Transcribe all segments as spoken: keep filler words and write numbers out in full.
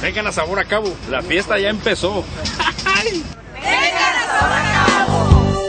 Vengan a Sabor a Cabo, la fiesta ya empezó. ¡Vengan a Sabor a Cabo!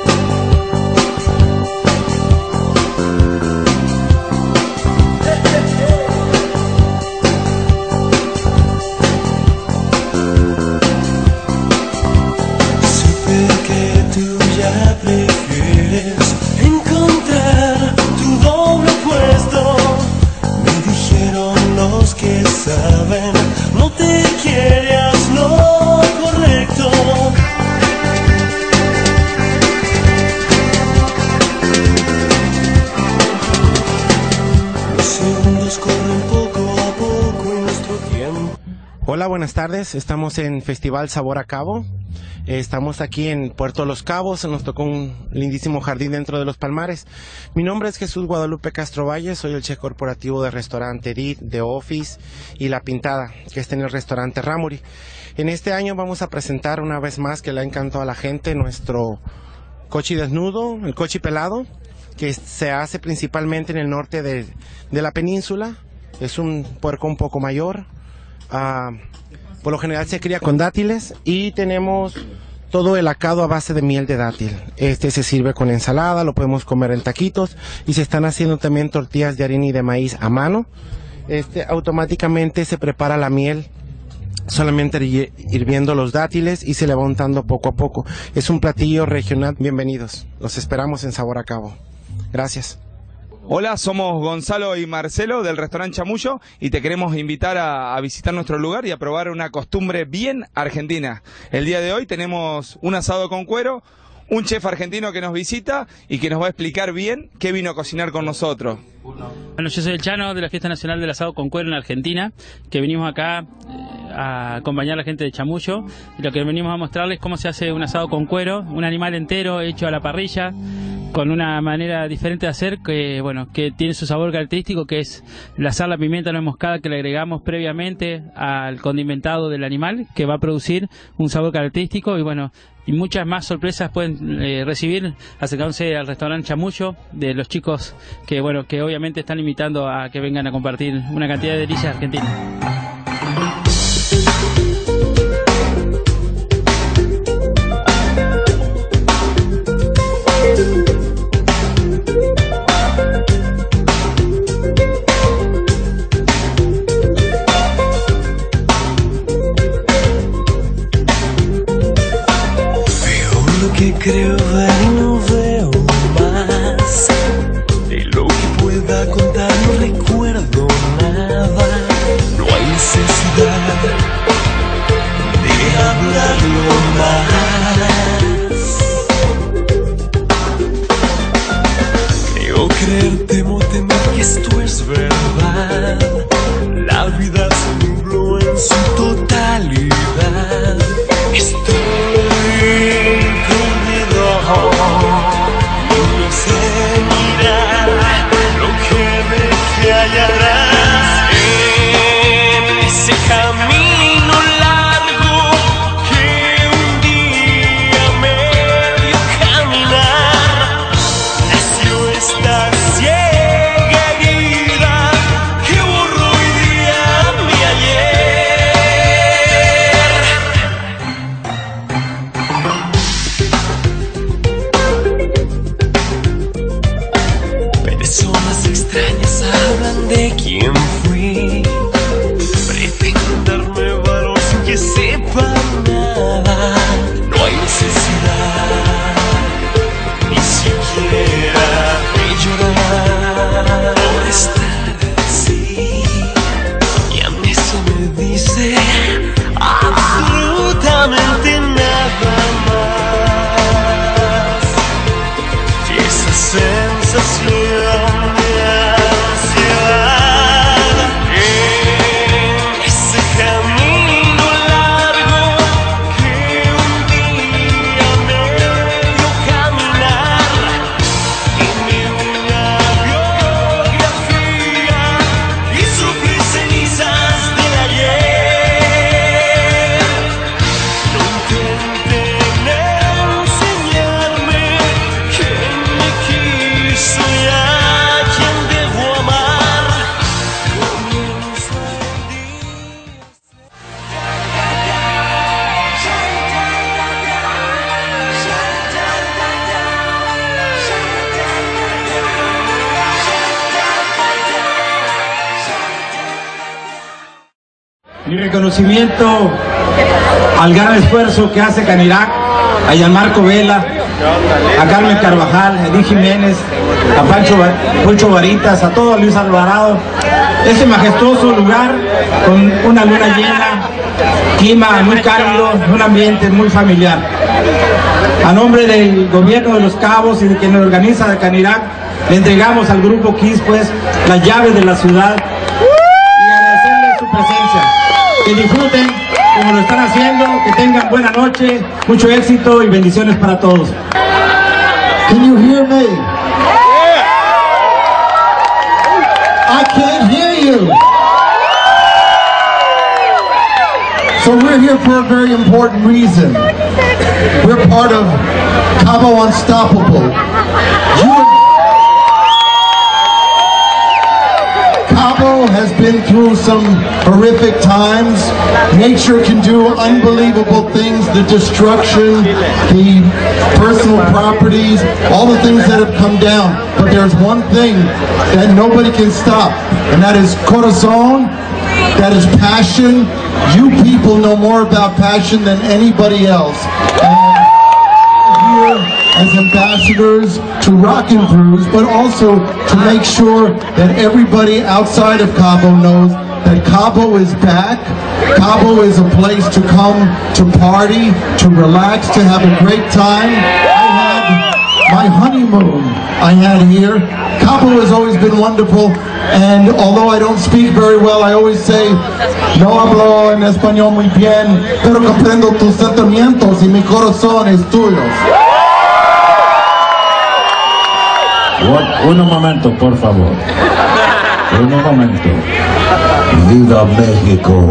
Supe que tú ya prefieres encontrar tu doble puesto. Me dijeron los que saben, no te quieras lo correcto. Los segundos corren poco a poco y nuestro tiempo. Hola, buenas tardes. Estamos en Festival Sabor a Cabo. Estamos aquí en Puerto Los Cabos. Nos tocó un lindísimo jardín dentro de los Palmares. Mi nombre es Jesús Guadalupe Castro Valle. Soy el chef corporativo del restaurante Edith, The Office y La Pintada, que está en el restaurante Ramuri. En este año vamos a presentar una vez más, que le ha encantado a la gente, nuestro cochi desnudo, el cochi pelado, que se hace principalmente en el norte de, de la península. Es un puerco un poco mayor. Uh, por lo general se cría con dátiles y tenemos todo el acado a base de miel de dátil. Este se sirve con ensalada, lo podemos comer en taquitos y se están haciendo también tortillas de harina y de maíz a mano. Este automáticamente se prepara la miel solamente hirviendo los dátiles y se le va untando poco a poco. Es un platillo regional. Bienvenidos, los esperamos en Sabor a Cabo. Gracias. Hola, somos Gonzalo y Marcelo del restaurante Chamullo y te queremos invitar a, a visitar nuestro lugar y a probar una costumbre bien argentina. El día de hoy tenemos un asado con cuero, un chef argentino que nos visita y que nos va a explicar bien qué vino a cocinar con nosotros. Bueno, yo soy el Chano de la Fiesta Nacional del Asado con Cuero en Argentina, que venimos acá eh, a acompañar a la gente de Chamullo, y lo que venimos a mostrarles cómo se hace un asado con cuero, un animal entero hecho a la parrilla, con una manera diferente de hacer, que bueno, que tiene su sabor característico, que es la sal, la pimienta, la moscada que le agregamos previamente al condimentado del animal, que va a producir un sabor característico. Y bueno, y muchas más sorpresas pueden eh, recibir acercándose al restaurante Chamullo, de los chicos que bueno, que obviamente están invitando a que vengan a compartir una cantidad de delicias argentinas. Que creo ver y no veo más. De lo que pueda contar no recuerdo nada. No hay Mi reconocimiento al gran esfuerzo que hace Canirac, a Gianmarco Vela, a Carmen Carvajal, a Edith Jiménez, a Pancho, Pancho Varitas, a todo Luis Alvarado. Este majestuoso lugar con una luna llena, clima muy cálido, un ambiente muy familiar. A nombre del gobierno de Los Cabos y de quien organiza de Canirac, le entregamos al Grupo Kiss pues las llaves de la ciudad y agradecerles su presencia. Que disfruten como lo están haciendo, que tengan buena noche, mucho éxito y bendiciones para todos. Can you hear me? I can't hear you. So we're here for a very important reason. We're part of Cabo Unstoppable. You Cabo has been through some horrific times. Nature can do unbelievable things, the destruction, the personal properties, all the things that have come down. But there's one thing that nobody can stop, and that is corazón, that is passion. You people know more about passion than anybody else. And here as ambassadors to Rock and Brews, but also to make sure that everybody outside of Cabo knows that Cabo is back. Cabo is a place to come to party, to relax, to have a great time. I had my honeymoon I had here. Cabo has always been wonderful, and although I don't speak very well, I always say, no hablo en español muy bien, pero comprendo tus sentimientos y mi corazón es tuyo. Un momento, por favor. Un momento. ¡Viva México!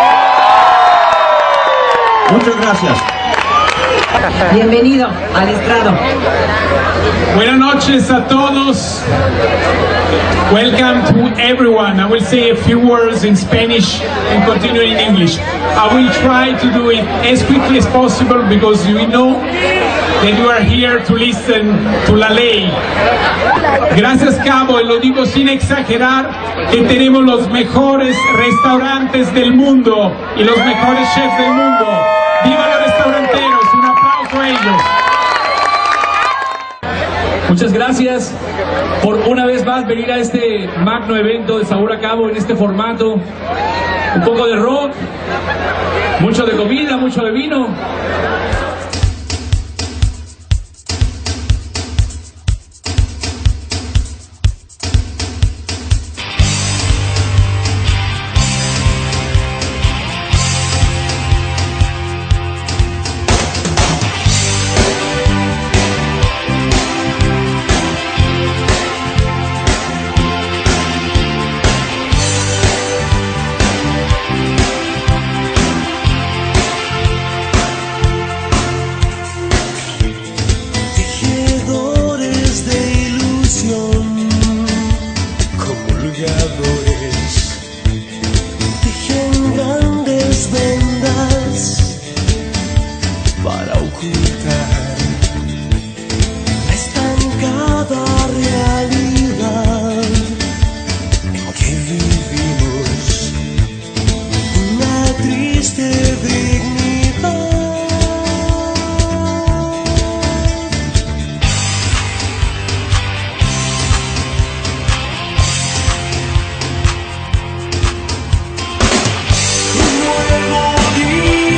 Muchas gracias. Bienvenido al estrado. Buenas noches a todos. Welcome to everyone. I will say a few words in Spanish and continue in English. I will try to do it as quickly as possible because we know that you are here to listen to la ley. Gracias, Cabo, y lo digo sin exagerar, que tenemos los mejores restaurantes del mundo y los mejores chefs del mundo. ¡Viva los restauranteros! Un aplauso a ellos. Muchas gracias por una vez más venir a este magno evento de Sabor a Cabo en este formato. Un poco de rock, mucho de comida, mucho de vino. Tejen grandes vendas para ocultar la estancada realidad en que vivimos, una triste dignidad. Un nuevo día.